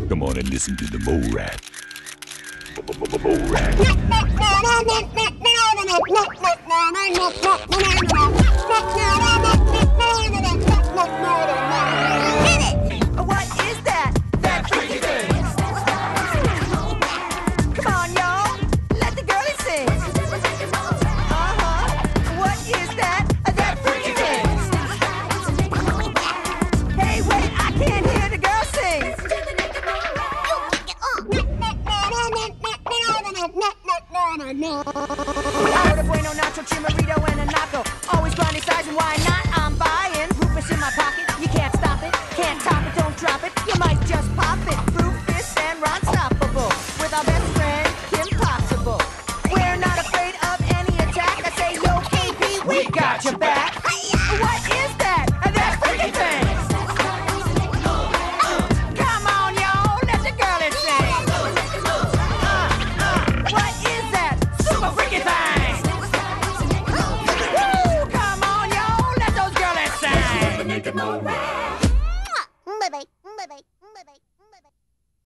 Come on and listen to the mole rat. Mole rat. Hit it! What is that? That freaky thing. Come on, y'all. Let the girlie sing. What is that? That freaky thing. Hey, wait, I can't hear the girl sing. Ahora bueno, nacho, chimarito, and a naco. Always grinding size and why not? I'm buying. Rufus in my pocket. You can't stop it. Can't top it, don't drop it. You might just pop it. Rufus and Ron Stoppable. With our best friend, Impossible. We're not afraid of any attack. I say, yo, KP, we got your back. What is that? That freaky thing. Come on, y'all. Let the girlie sing. What is that? Super freaky thing. Woo! Come on, y'all. Let those girlies sing.